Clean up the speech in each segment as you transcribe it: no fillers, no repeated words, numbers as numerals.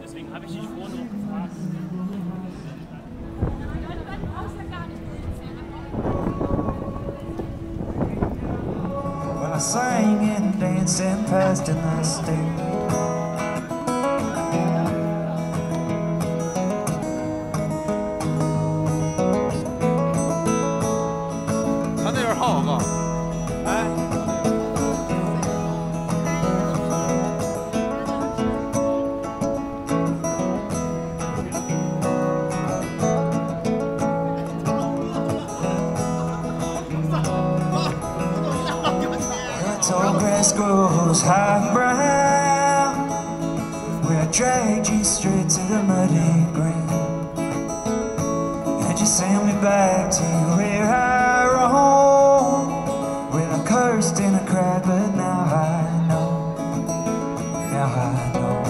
deswegen habe ich dich vorhin auch gefragt. Well, I sang and danced and passed in the state. Tall grass grows high and brown, where I dragged you straight to the muddy ground, and you sent me back to where I roam. Well, I cursed and I cried, but now I know, now I know.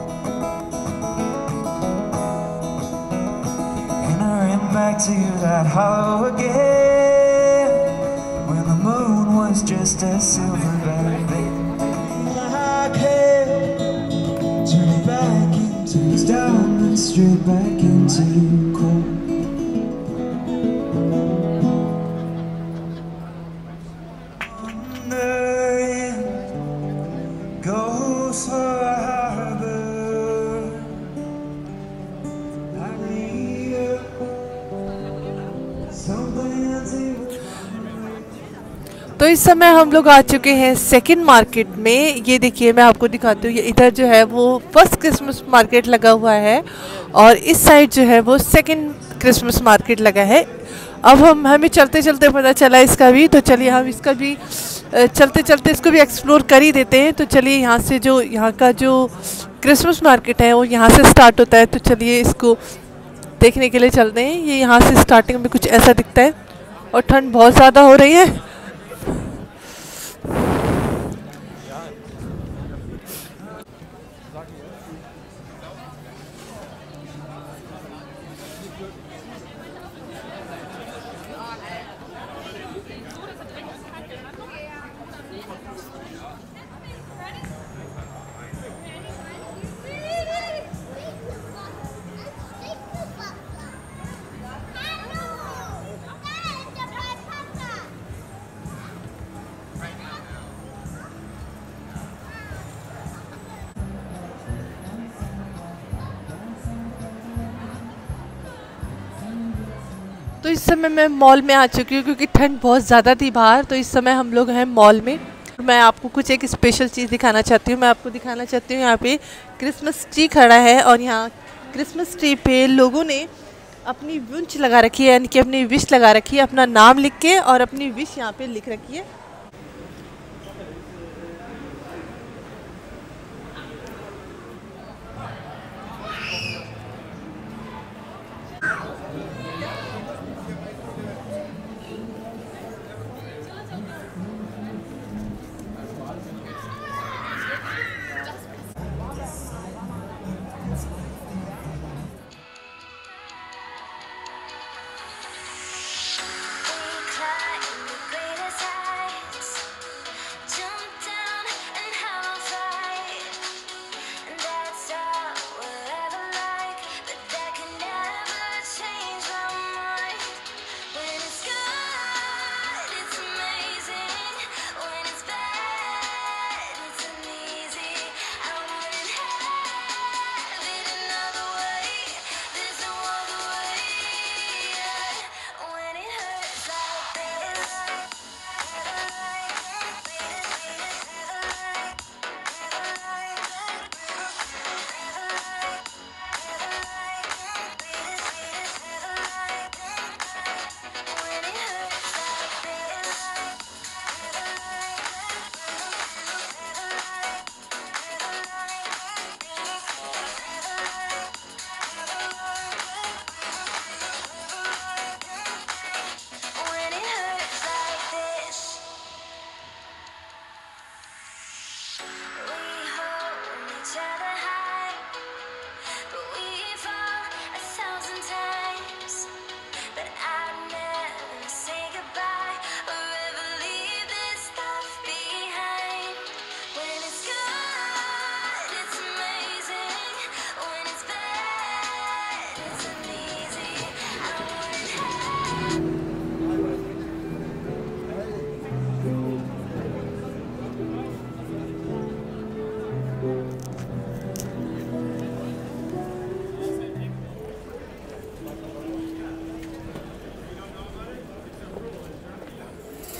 And I ran back to that hollow again, when the moon was just a silver back then. I can't turn it back into these diamonds, straight back into cold. Goes for a harbor. I need something. तो इस समय हम लोग आ चुके हैं second market में। ये देखिए, मैं आपको दिखाती हूँ, ये इधर जो है वो फर्स्ट क्रिसमस मार्केट लगा हुआ है और इस साइड जो है वो सेकंड क्रिसमस मार्केट लगा है। अब हमें चलते चलते पता चला इसका भी, तो चलिए हम इसका भी चलते चलते इसको भी एक्सप्लोर कर ही देते हैं। तो चलिए, यहाँ से जो यहाँ का जो क्रिसमस मार्केट है वो यहाँ से स्टार्ट होता है, तो चलिए इसको देखने के लिए चलते हैं। ये यहाँ से स्टार्टिंग में कुछ ऐसा दिखता है और ठंड बहुत ज़्यादा हो रही है। तो इस समय मैं मॉल में आ चुकी हूँ क्योंकि ठंड बहुत ज़्यादा थी बाहर। तो इस समय हम लोग हैं मॉल में। मैं आपको कुछ एक स्पेशल चीज़ दिखाना चाहती हूँ। मैं आपको दिखाना चाहती हूँ, यहाँ पे क्रिसमस ट्री खड़ा है और यहाँ क्रिसमस ट्री पे लोगों ने अपनी विश लगा रखी है, यानी कि अपनी विश लगा रखी है, अपना नाम लिख के और अपनी विश यहाँ पे लिख रखी है।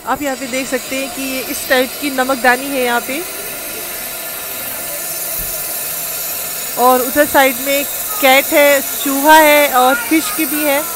आप यहाँ पे देख सकते हैं कि ये इस टाइप की नमकदानी है यहाँ पे, और उधर साइड में कैट है, चूहा है और फिश की भी है।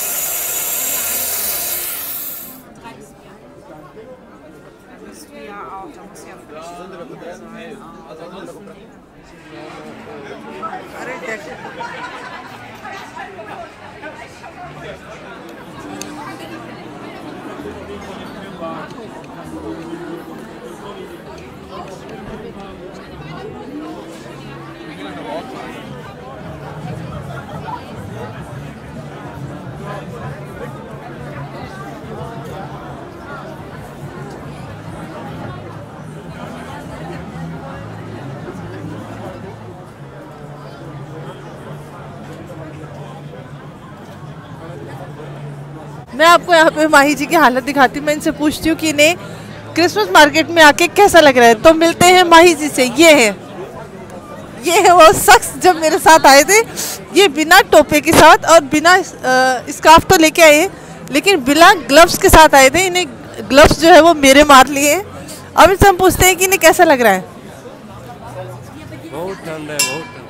मैं आपको यहाँ पे माही जी की हालत दिखाती हूँ। मैं इनसे पूछती हूँ कि इन्हें क्रिसमस मार्केट में आके कैसा लग रहा है। तो मिलते हैं माही जी से। ये है वो शख्स जब मेरे साथ आए थे, ये बिना टोपे के साथ और बिना स्कार्फ तो लेके आए, लेकिन बिना ग्लव्स के साथ आए थे। इन्हें ग्लव्स जो है वो मेरे मार लिए हैं। अब इनसे हम पूछते हैं कि इन्हें कैसा लग रहा है। बहुत ठंड है, बहुत ठंड।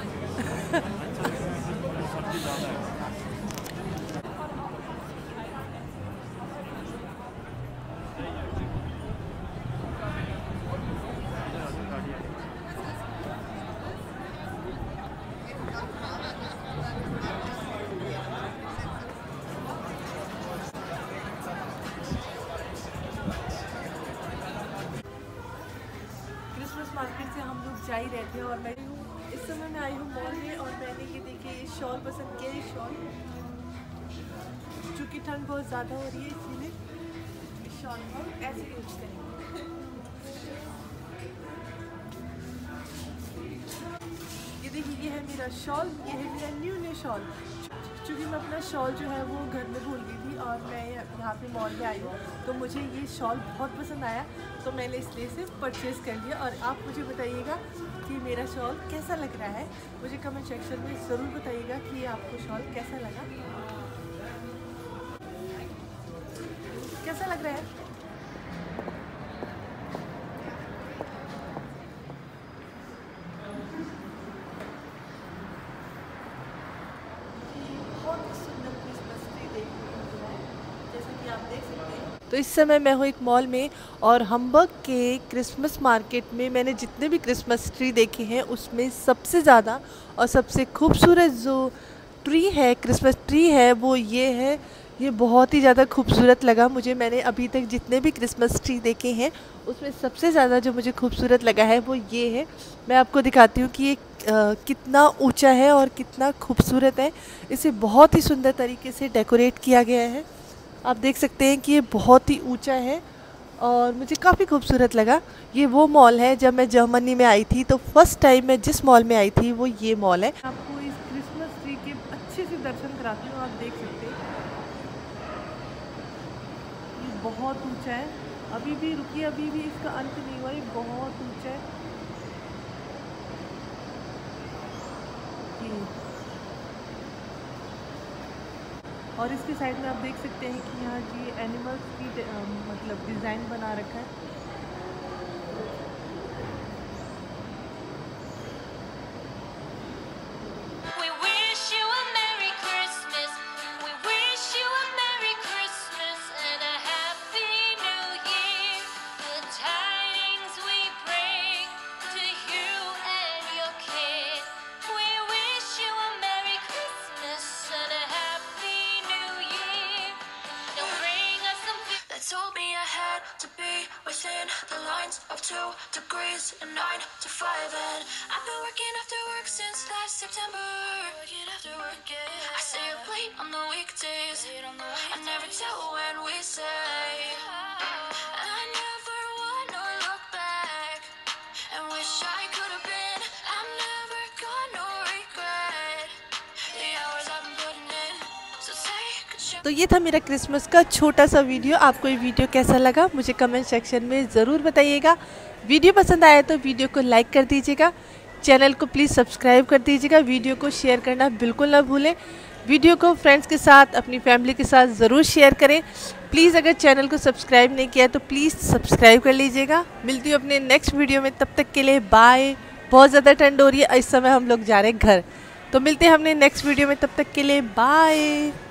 क्रिसमस मार्केट से हम लोग जा ही रहे थे और मैं इस समय मैं आई हूँ मॉल में, और मैंने ये देखिए ये शॉल पसंद किया। ये शॉल चूँकि ठंड बहुत ज़्यादा हो रही है, इसीलिए इस शॉल को ऐसे यूज करेंगे। ये देखिए ये है मेरा शॉल, ये है मेरा न्यू शॉल। चूँकि मैं अपना शॉल जो है वो घर में भूल गई थी और मैं यहाँ पे मॉल में आई हूँ, तो मुझे ये शॉल बहुत पसंद आया, तो मैंने इसलिए इसे परचेज़ कर लिया। और आप मुझे बताइएगा कि मेरा शॉल कैसा लग रहा है। मुझे कमेंट सेक्शन में ज़रूर बताइएगा कि आपको शॉल कैसा लगा, कैसा लग रहा है। तो इस समय मैं हूँ एक मॉल में, और हम्बर्ग के क्रिसमस मार्केट में मैंने जितने भी क्रिसमस ट्री देखे हैं उसमें सबसे ज़्यादा और सबसे खूबसूरत जो ट्री है, क्रिसमस ट्री है, वो ये है। ये बहुत ही ज़्यादा खूबसूरत लगा मुझे। मैंने अभी तक जितने भी क्रिसमस ट्री देखे हैं उसमें सबसे ज़्यादा जो मुझे खूबसूरत लगा है वो ये है। मैं आपको दिखाती हूँ कि ये कितना ऊंचा है और कितना खूबसूरत है। इसे बहुत ही सुंदर तरीके से डेकोरेट किया गया है। आप देख सकते हैं कि ये बहुत ही ऊंचा है और मुझे काफ़ी खूबसूरत लगा। ये वो मॉल है, जब मैं जर्मनी में आई थी तो फर्स्ट टाइम मैं जिस मॉल में आई थी वो ये मॉल है। आपको इस क्रिसमस ट्री के अच्छे से दर्शन कराती हूँ। आप देख सकते हैं ये बहुत ऊंचा है। अभी भी रुकिए, अभी भी इसका अंत नहीं हुआ, ये बहुत ऊंचा है। और इसके साइड में आप देख सकते हैं कि यहाँ जी एनिमल्स की मतलब डिज़ाइन बना रखा है। Told me I had to be within the lines of 2 degrees and 9 to 5, and I've been working after work since last September. Working after work, yeah. I stay up late on the weekdays. I never tell when we say. I never wanna look back and wish I could have been. I'm never gonna regret the hours I've been putting in. So take a chance. तो ये था मेरा Christmas का छोटा सा video. आपको ये video कैसा लगा मुझे कमेंट सेक्शन में ज़रूर बताइएगा। वीडियो पसंद आया तो वीडियो को लाइक कर दीजिएगा, चैनल को प्लीज़ सब्सक्राइब कर दीजिएगा, वीडियो को शेयर करना बिल्कुल ना भूलें। वीडियो को फ्रेंड्स के साथ, अपनी फैमिली के साथ ज़रूर शेयर करें। प्लीज़ अगर चैनल को सब्सक्राइब नहीं किया तो प्लीज़ सब्सक्राइब कर लीजिएगा। मिलती हूँ अपने नेक्स्ट वीडियो में, तब तक के लिए बाय। बहुत ज़्यादा ठंड हो रही है, इस समय हम लोग जा रहे हैं घर, तो मिलते हैं हमने नेक्स्ट वीडियो में, तब तक के लिए बाय।